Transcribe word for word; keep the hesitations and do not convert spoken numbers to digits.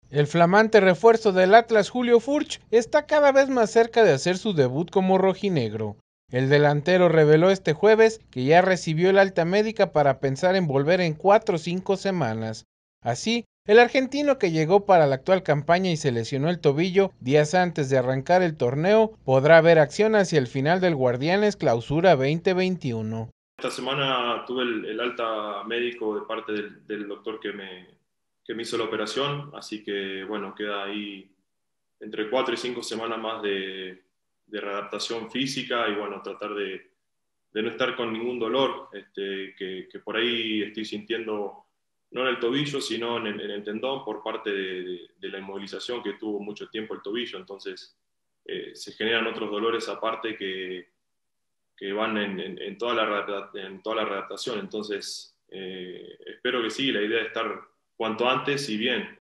El flamante refuerzo del Atlas, Julio Furch, está cada vez más cerca de hacer su debut como rojinegro. El delantero reveló este jueves que ya recibió el alta médica para pensar en volver en cuatro o cinco semanas. Así, el argentino, que llegó para la actual campaña y se lesionó el tobillo días antes de arrancar el torneo, podrá ver acción hacia el final del Guardianes Clausura veinte veintiuno. Esta semana tuve el, el alta médico de parte del, del doctor que me, que me hizo la operación, así que bueno, queda ahí entre cuatro y cinco semanas más de, de readaptación física y bueno, tratar de, de no estar con ningún dolor este, que, que, por ahí estoy sintiendo, no en el tobillo, sino en el, en el tendón por parte de, de, de, la inmovilización que tuvo mucho tiempo el tobillo, entonces eh, se generan otros dolores aparte que que van en, en, en, toda, la, en toda la redactación. Entonces, eh, espero que sí, la idea es estar cuanto antes y bien.